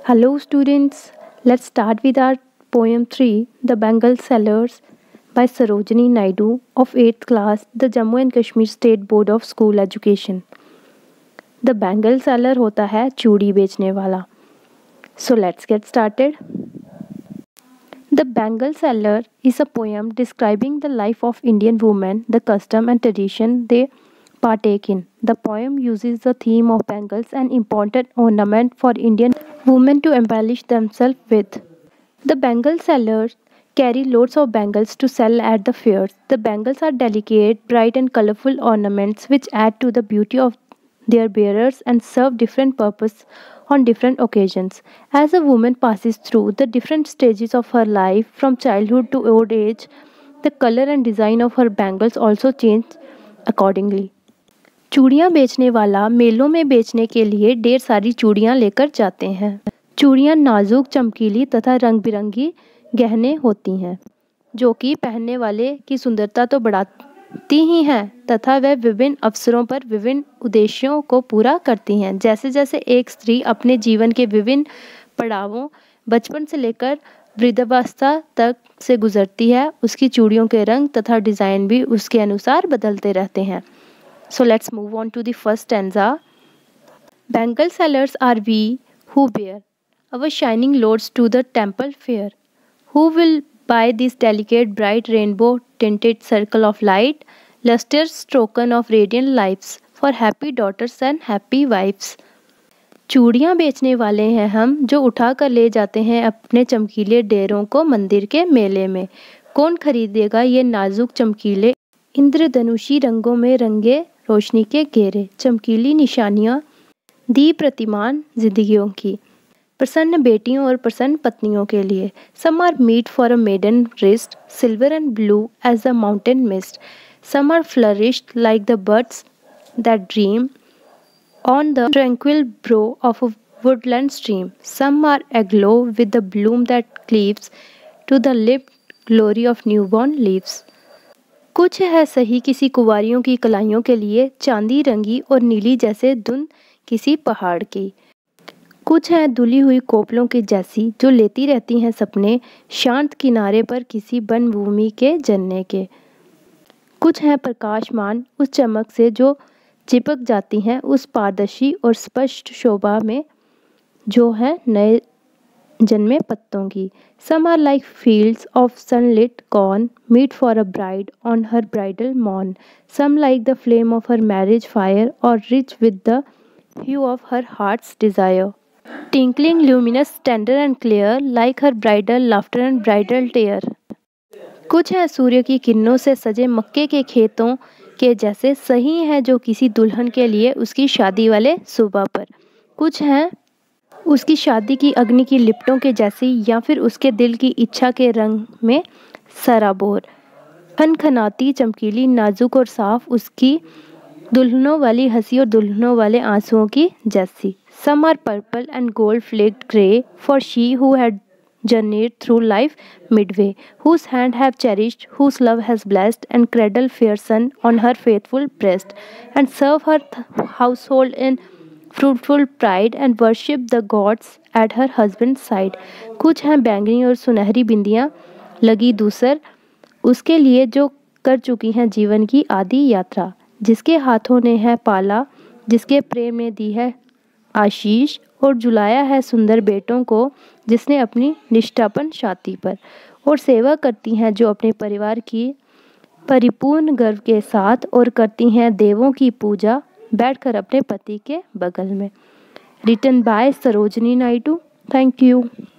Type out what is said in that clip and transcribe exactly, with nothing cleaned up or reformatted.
Hello students, let's start with our poem three, The Bengal Sellers by Sarojini Naidu of eighth class, the Jammu and Kashmir State Board of School Education. The Bengal seller होता है चूड़ी बेचने वाला. So let's get started. The Bengal Seller is a poem describing the life of Indian women, the custom and tradition they partake in. The poem uses the theme of bangles, an important ornament for Indian women to embellish themselves with. The bangle sellers carry loads of bangles to sell at the fairs. The bangles are delicate, bright, and colorful ornaments which add to the beauty of their bearers and serve different purposes on different occasions. As a woman passes through the different stages of her life, from childhood to old age, the color and design of her bangles also change accordingly. चूड़ियाँ बेचने वाला मेलों में बेचने के लिए ढेर सारी चूड़ियाँ लेकर जाते हैं. चूड़ियाँ नाजुक, चमकीली तथा रंग बिरंगी गहने होती हैं, जो कि पहनने वाले की सुंदरता तो बढ़ाती ही हैं तथा वह विभिन्न अवसरों पर विभिन्न उद्देश्यों को पूरा करती हैं. जैसे जैसे एक स्त्री अपने जीवन के विभिन्न पड़ावों बचपन से लेकर वृद्धावस्था तक से गुजरती है, उसकी चूड़ियों के रंग तथा डिज़ाइन भी उसके अनुसार बदलते रहते हैं. So let's move on to the first stanza. Bangle sellers are we who bear our shining loads to the temple fair. Who will buy this delicate, bright, rainbow-tinted circle of light, lustrous token of radiant lives for happy daughters and happy wives? चूड़ियाँ बेचने वाले हैं हम, जो उठा कर ले जाते हैं अपने चमकीले डेरों को मंदिर के मेले में. कौन खरीदेगा ये नाजुक चमकीले इंद्रधनुषी रंगों में रंगे रोशनी के घेरे, चमकीली निशानियाँ दी प्रतिमान जिंदगियों की, प्रसन्न बेटियों और प्रसन्न पत्नियों के लिए. Some are meet for a maiden wrist, silver and blue as the mountain mist. Some are flourished like the buds that dream on the tranquil brow of a woodland stream. Some are aglow with the bloom that cleaves to the lipped glory of newborn leaves. कुछ है सही किसी कुंवारियों की कलाइयों के लिए, चांदी रंगी और नीली जैसे धुंध किसी पहाड़ की. कुछ है धुली हुई कोपलों की जैसी, जो लेती रहती हैं सपने शांत किनारे पर किसी वन भूमि के जन्ने के. कुछ है प्रकाशमान उस चमक से जो चिपक जाती हैं उस पारदर्शी और स्पष्ट शोभा में जो है नए जन्मे पत्तों की. Some are like fields of sunlit corn, meet for a bride on her bridal morn. Some like the flame of her marriage fire, or rich with the hue of her heart's desire. Tinkling, luminous, tender and clear, like her bridal laughter and bridal tear. कुछ है सूर्य की किरणों से सजे मक्के के खेतों के जैसे, सही है जो किसी दुल्हन के लिए उसकी शादी वाले सुबह पर. कुछ है उसकी शादी की अग्नि की लिपटों के जैसी, या फिर उसके दिल की इच्छा के रंग में सराबोर, खनखनाती, चमकीली, नाजुक और साफ उसकी दुल्हनों वाली हंसी और दुल्हनों वाले आंसुओं की जैसी. Some are purple and gold flaked grey for she who had journeyed through life midway, whose hand have cherished, whose love has blessed, and cradle fair son on her faithful breast, and serve her th- household in fruitful pride and worship the gods at her husband's side. कुछ हैं बैंगनी और सुनहरी बिंदियाँ लगी दूसर उसके लिए, जो कर चुकी हैं जीवन की आदि यात्रा, जिसके हाथों ने है पाला, जिसके प्रेम ने दी है आशीष और झुलाया है सुंदर बेटों को, जिसने अपनी निष्ठापन छाती पर, और सेवा करती हैं जो अपने परिवार की परिपूर्ण गर्व के साथ, और करती हैं देवों की पूजा बैठकर अपने पति के बगल में. Written by Sarojini Naidu. Thank you.